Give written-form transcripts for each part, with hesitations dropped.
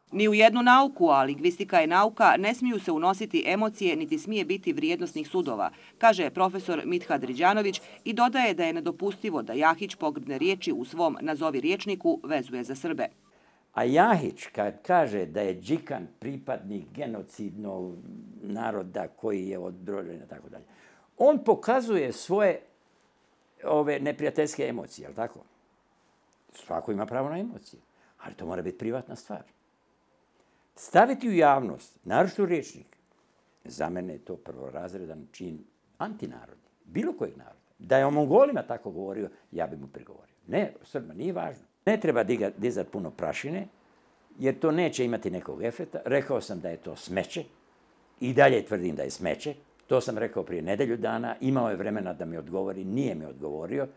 Ni u jednu nauku, a lingvistika je nauka, ne smiju se unositi emocije niti smije biti vrijednosnih sudova, kaže profesor Mithat Riđanović i dodaje da je nedopustivo da Jahić pogrdne riječi u svom nazovi rječniku vezuje za Srbe. A Jahić kad kaže da je Đikan pripadnik genocidnog naroda koji je odbrojen i tako dalje, on pokazuje svoje neprijateljske emocije, je li tako? Svako ima pravo na emocije, ali to mora biti privatna stvar. Staviti u javnost, naročito u rječnik, za mene je to prvorazredan čin antinarodni, bilo kojeg naroda. Da je o Mongolima tako govorio, ja bi mu prigovorio. Ne, Srbima nije važno. Ne treba dizati puno prašine, jer to neće imati nekog efekta. Rekao sam da je to smeće i dalje tvrdim da je smeće. To sam rekao prije nedelju dana, imao je vremena da mi odgovori, nije mi odgovorio.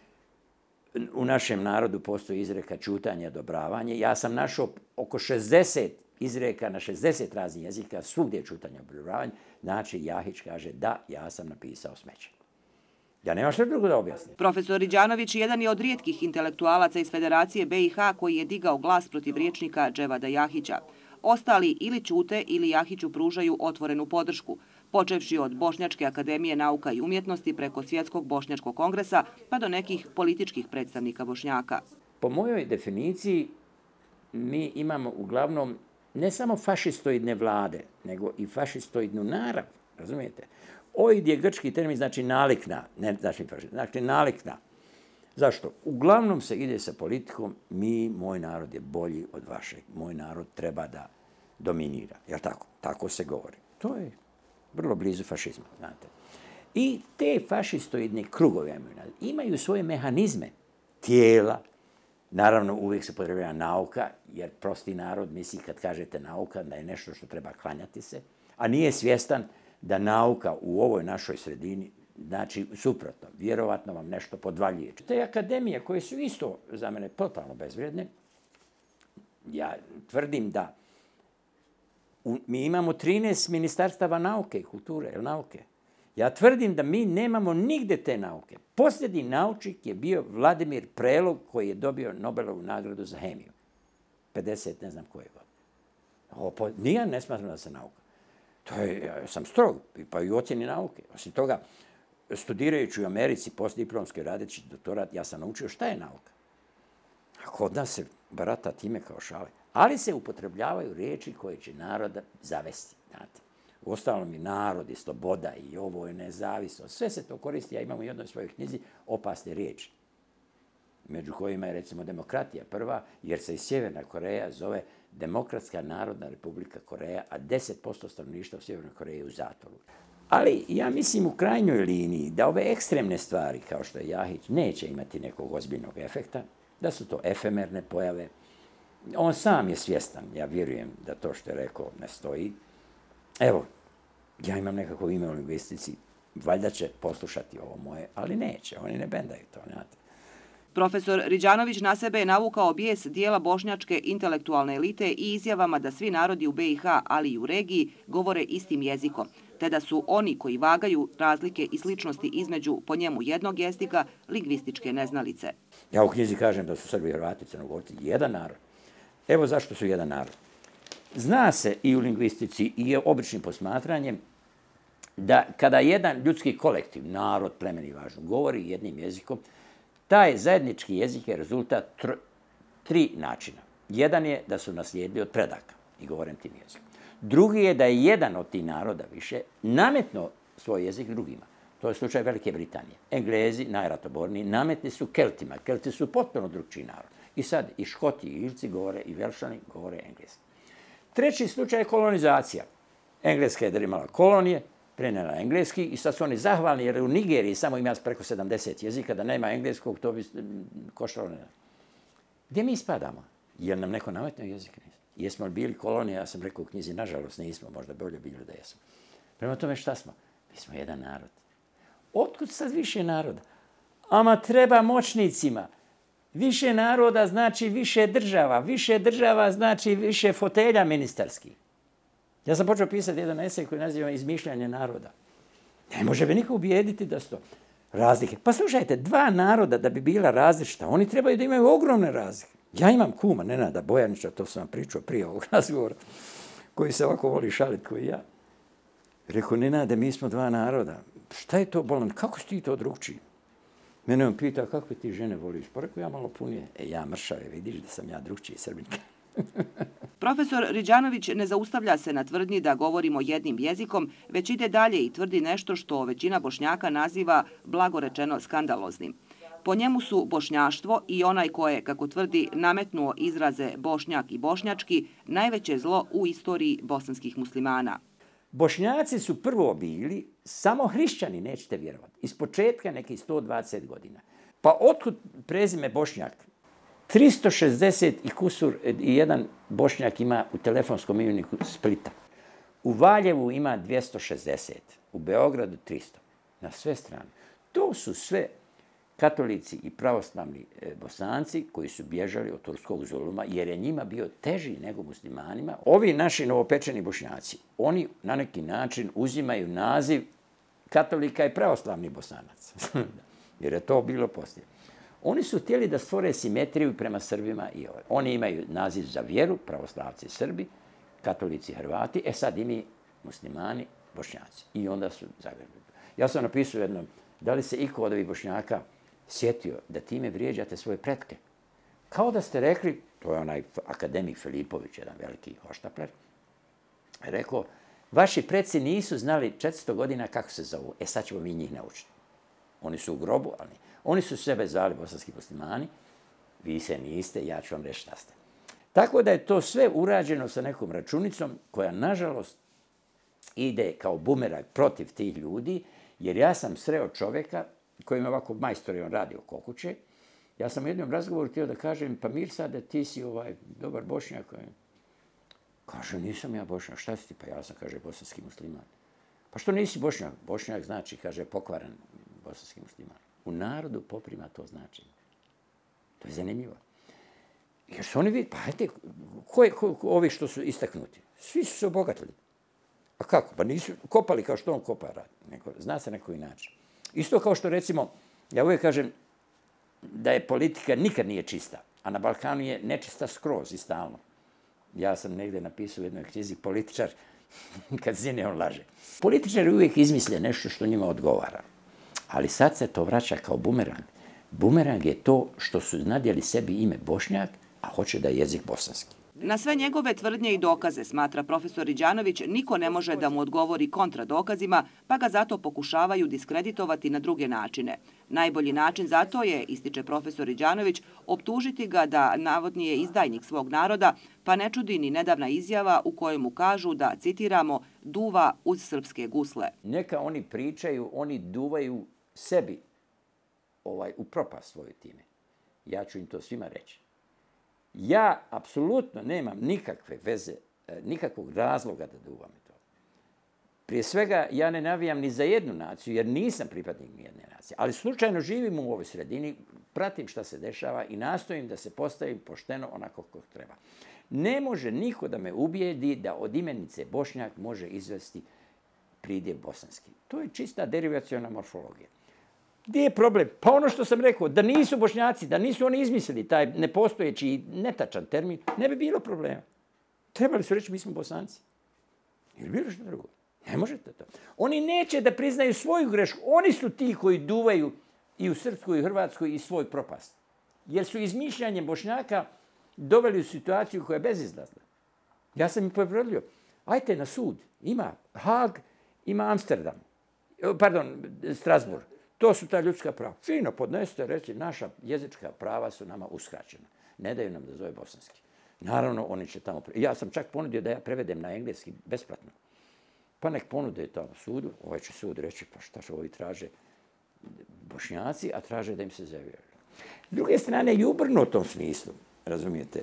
U našem narodu postoji izreka ćutanje i odobravanje. Ja sam našao oko 60 izreka na 60 raznih jezika, svugdje je ćutanje i odobravanje. Znači, Jahić kaže da, ja sam napisao smeće. Ja nemam što drugo da objasnim. Profesor Riđanović jedan je od rijetkih intelektualaca iz Federacije BiH koji je digao glas protiv rječnika Dževada Jahića. Ostali ili ćute ili Jahiću pružaju otvorenu podršku, počevši od Bošnjačke akademije nauka i umjetnosti preko Svjetskog bošnjačkog kongresa pa do nekih političkih predstavnika Bošnjaka. Po mojoj definiciji mi imamo uglavnom ne samo fašistoidne vlade, nego i fašistoidnu narav, razumijete? Oid je grčki termin, znači nalikna, ne znači fašist, znači nalikna. Zašto? Uglavnom se ide sa politikom, moj narod je bolji od vašeg, moj narod treba da dominira, jel tako? Tako se govori. To je vrlo blizu fašizma, znate. I te fašistoidne krugove imaju svoje mehanizme, tijela, naravno uvijek se potrebuje nauka, jer prosti narod misli kad kažete nauka da je nešto što treba klanjati se, a nije svjestan da nauka u ovoj našoj sredini znači suprotno, vjerovatno vam nešto podvaljuje. Te akademije koje su isto za mene totalno bezvrijedne, ja tvrdim da mi imamo 13 ministarstava nauke i kulture, nauke. Ja tvrdim da mi nemamo nigde te nauke. Posljednji naučnik je bio Vladimir Prelog koji je dobio Nobelovu nagradu za hemiju. 50, ne znam koje godine. Nije ne smatram da se nauka. Ja sam strog, pa i u ocjeni nauke. Osim toga, studirajući u Americi, postdiplomski radeći doktorat, ja sam naučio šta je nauka. A kod nas se barata time kao šale. Ali se upotrebljavaju riječi koje će naroda zavesti. Znate. Uostalom i narod i sloboda i ovo je nezavisnost. Sve se to koristi. Ja imam u jednoj svojoj knjizi opasne riječi. Među kojima je recimo demokratija prva, jer se i Sjeverna Koreja zove Demokratska narodna republika Koreja, a 10% stanovništva u Sjevernoj Koreji je u zatvoru. Ali ja mislim u krajnjoj liniji da ove ekstremne stvari, kao što je Jahić, neće imati nekog ozbiljnog efekta, da su to efemerne pojave. On sam je svjestan, ja vjerujem da to što je rekao ne stoji. Evo, ja imam nekako ime u lingvistici, valjda će poslušati ovo moje, ali neće, oni ne bendaju to, znate. Profesor Riđanović na sebe je navukao bijes dijela bošnjačke intelektualne elite i izjavama da svi narodi u BiH, ali i u regiji, govore istim jezikom, te da su oni koji vagaju razlike i sličnosti između po njemu jednog jezika lingvističke neznalice. Ja u knjizi kažem da su Srbi, Hrvati, Crnogorci jedan narod. Evo zašto su jedan narod. Zna se i u lingvistici i običnim posmatranjem da kada jedan ljudski kolektiv, narod, plemen i važno, govori jednim jezikom, taj zajednički jezik je rezultat 3 načina. Jedan je da su naslijedili od predaka i govorim tim jezikom. Drugi je da je jedan od tih naroda više nametnuo svoj jezik drugima. To je slučaj Velike Britanije. Englezi, najratoborniji, nametni su Keltima. Kelti su potpuno drugčiji narod. I sad i Škoti, i Irci govore, i Velšani govore engleski. Treći slučaj je kolonizacija. Engleska je imala kolonije, prenijela engleski i sad su oni zahvalni jer u Nigeriji samo ima preko 70 jezika, da nema engleskog, to bi koštalo ne. Gdje mi spadamo? Jer nam neko nametnuo jezik? Jesmo li bili kolonija? Ja sam rekao u knjizi, nažalost nismo, možda bolje bilo da jesmo. Prema tome šta smo? Mi smo jedan narod. Otkud sad više naroda? Ama treba moćnicima. Više naroda znači više država. Više država znači više fotelja ministarskih. Ja sam počeo pisati jedan esej koji nazivam Izmišljanje naroda. Ne može me niko ubijediti da su to razlike. Pa slušajte, 2 naroda da bi bila različita, oni trebaju da imaju ogromne razlike. Ja imam kuma Nenada Bojanića, to sam vam pričao prije ovog razgovora, koji se ovako voli šaliti koji ja. Rekao, Nenade, mi smo dva naroda. Šta je to bolan? Kako si ti to drugčiji? Mene on pita, kakve ti žene voliš? Pa rekao, ja malo punije. Ja mršave, vidiš da sam ja drugčiji Srbinka. Profesor Riđanović ne zaustavlja se na tvrdnji da govorimo jednim jezikom, već ide dalje i tvrdi nešto što većina Bošnjaka naziva, blago rečeno, skandaloznim. Po njemu su bošnjaštvo i onaj ko je, kako tvrdi, nametnuo izraze bošnjak i bošnjački, najveće zlo u istoriji bosanskih muslimana. Bošnjaci su prvo bili samo hrišćani, nećete vjerovati, iz početka nekih 120 godina. Pa otkud prezime Bošnjak? 360 i kusur i jedan Bošnjak ima u telefonskom imeniku Splita. U Valjevu ima 260, u Beogradu 300, na sve strane. To su sve katolici i pravoslavni Bosanci koji su bježali od turskog zuluma jer je njima bio teži nego muslimanima. Ovi naši novopečeni Bošnjaci, oni na neki način uzimaju naziv katolika i pravoslavni Bosanac, jer je to bilo poslije. Oni su htjeli da stvore simetriju prema Srbima i ove. Oni imaju naziv za vjeru, pravoslavci Srbi, katolici Hrvati, sad i mi muslimani Bošnjaci. I onda su zagrebili. Ja sam napisao jednom, da li se iko od ovih Bošnjaka sjetio da time vrijeđate svoje pretke? Kao da ste rekli, to je onaj akademik Filipović, jedan veliki hoštapler, rekao, vaši preci nisu znali 400 godina kako se zovu, sad ćemo mi njih naučiti. Oni su u grobu, ali oni su sebe zvali bosanski muslimani, vi se niste, ja ću vam reći šta ste. Tako da je to sve urađeno sa nekom računicom koja, nažalost, ide kao bumerang protiv tih ljudi, jer ja sam sreo čovjeka koji me ovako majstor, on radi oko kuće. Ja sam u jednom razgovoru htio da kažem, pa Mirsade, ti si dobar Bošnjak. Kaže, nisam ja Bošnjak, šta si ti? Pa ja sam, kaže, bosanski musliman. Pa što nisi Bošnjak? Bošnjak znači, kaže, pokvaren bosanski musliman. U narodu poprima to značenje. To je zanimljivo. Jer su oni vidi, pa hajte, ovi što su istaknuti? Svi su se obogatili. A kako? Pa nisu kopali kao što on kopa radi. Zna se na koji način. Isto kao što recimo, ja uvijek kažem da je politika nikad nije čista, a na Balkanu je nečista skroz i stalno. Ja sam negdje napisao u jednoj knjizi političar, kad zine on laže. Političari uvijek izmisle nešto što njima odgovara. Ali sad se to vraća kao bumerang. Bumerang je to što su nadjeli sebi ime Bošnjak, a hoće da je jezik bosanski. Na sve njegove tvrdnje i dokaze, smatra profesor Riđanović, niko ne može da mu odgovori kontradokazima, pa ga zato pokušavaju diskreditovati na druge načine. Najbolji način za to je, ističe profesor Riđanović, optužiti ga da navodni je izdajnik svog naroda, pa ne čudi ni nedavna izjava u kojoj mu kažu da, citiramo, duva uz srpske gusle. Neka oni pričaju, oni duvaju sebi u propast svoju time. Ja ću im to svima reći. Ja apsolutno nemam nikakve veze, nikakvog razloga da duvam to. Prije svega, ja ne navijam ni za jednu naciju, jer nisam pripadnik nijedne nacije. Ali slučajno živim u ovoj sredini, pratim šta se dešava i nastojim da se postavim pošteno onako kako treba. Ne može niko da me ubijedi da od imenice Bošnjak može izvesti pridjev bosanski. To je čista derivaciona morfologija. Gdje je problem? Pa ono što sam rekao, da nisu Bošnjaci, da nisu oni izmislili taj nepostojeći i netačan termin, ne bi bilo problema. Trebali su reći mi smo Bosanci. Ili bilo što drugo. Ne možete to. Oni neće da priznaju svoju grešku. Oni su ti koji duvaju i u Srpskoj i u Hrvatskoj i svoj propast. Jer su izmišljanjem Bošnjaka doveli u situaciju koja je bezizlazna. Ja sam im povjerodio, ajte na sud. Ima Haag, ima Amsterdam. Pardon, Strasbourg. To su ta ljudska prava. Fino podnesete, reći, naša jezička prava su nama uskraćena. Ne daju nam da zove bosanski. Naravno, oni će tamo... Ja sam čak ponudio da ja prevedem na engleski besplatno. Pa nek ponude tamo sudu. Ovaj će sud reći, pa šta što ovi traže Bošnjaci, a traže da im se zavjeruje. S druge strane, i ubrno u tom smislu, razumijete,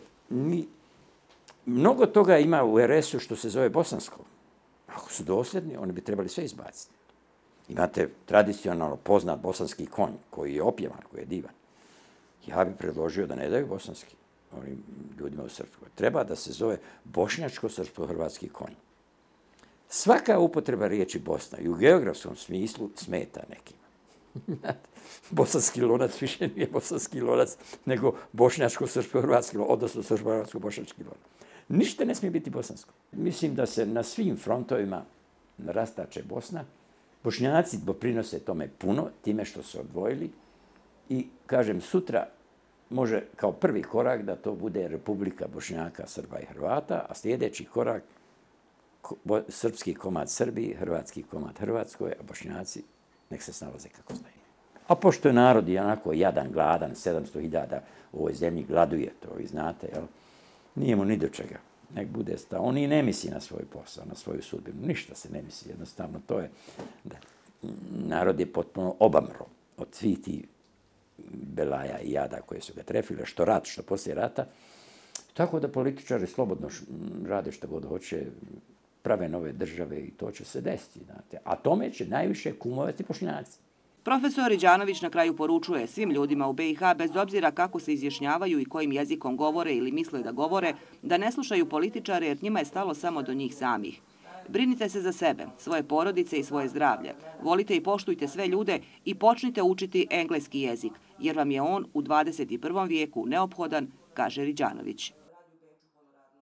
mnogo toga ima u RS-u što se zove bosansko. Ako su dosljedni, oni bi trebali sve izbaciti. Imate tradicionalno poznat bosanski konj koji je opjevan, koji je divan. Ja bih predložio da ne daju bosanski onim ljudima u Srpskoj. Treba da se zove bošnjačko-srpsko-hrvatski konj. Svaka upotreba riječi Bosna i u geografskom smislu smeta nekima. Bosanski lonac više nije bosanski lonac, nego bošnjačko-srpsko-hrvatski lonac, odnosno srpsko-hrvatsko-bošnjački lonac. Ništa ne smije biti bosansko. Mislim da se na svim frontovima rastače Bosna. Bošnjaci doprinose tome puno, time što su odvojili. I, kažem, sutra može kao prvi korak da to bude Republika Bošnjaka, Srba i Hrvata, a sljedeći korak srpski komad Srbiji, hrvatski komad Hrvatskoj, a Bošnjaci nek se snalaze kako znaju. A pošto je narod i onako jadan, gladan, 700.000 u ovoj zemlji gladuje, to vi znate, jel? Nije mu ni do čega. Nek bude stao. On i ne misli na svoj posao, na svoju sudbinu. Ništa se ne misli, jednostavno to je. Da. Narod je potpuno obamro od svih tih belaja i jada koje su ga trefile, što rat, što poslije rata. Tako da političari slobodno rade što god hoće, prave nove države i to će se desiti. Znate. A tome će najviše kumovati Bošnjaci. Profesor Riđanović na kraju poručuje svim ljudima u BiH, bez obzira kako se izjašnjavaju i kojim jezikom govore ili misle da govore, da ne slušaju političare jer njima je stalo samo do njih samih. Brinite se za sebe, svoje porodice i svoje zdravlje. Volite i poštujte sve ljude i počnite učiti engleski jezik, jer vam je on u 21. vijeku neophodan, kaže Riđanović.